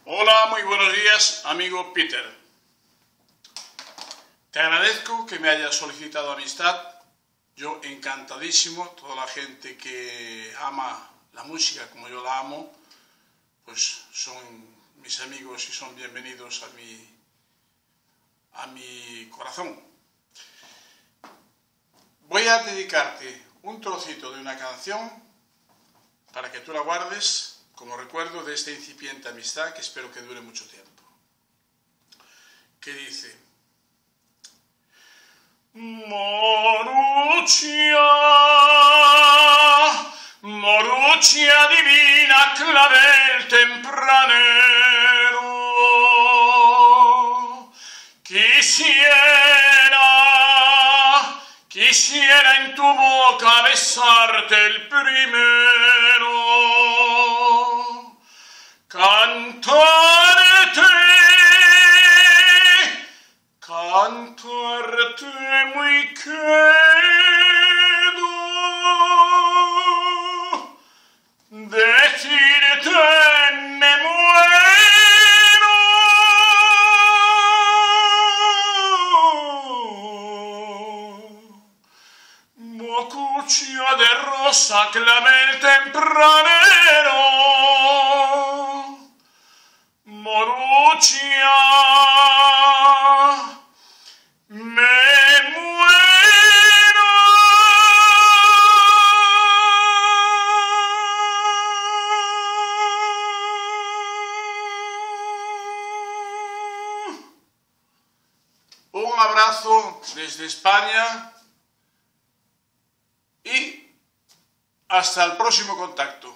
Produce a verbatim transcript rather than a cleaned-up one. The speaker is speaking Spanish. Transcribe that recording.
Hola, muy buenos días, amigo Peter. Te agradezco que me hayas solicitado amistad. Yo encantadísimo, toda la gente que ama la música como yo la amo, pues son mis amigos y son bienvenidos a mi, a mi corazón. Voy a dedicarte un trocito de una canción para que tú la guardes como recuerdo de esta incipiente amistad que espero que dure mucho tiempo. Que dice: Moruccia, Moruccia divina, clavel tempranero, quisiera, quisiera en tu boca besarte el primero, cantarte, cantarte muy quedo, decirte me muero, bocuccia de rosa, clavel tempranero, Moruccia, me muero. Un abrazo desde España y hasta el próximo contacto.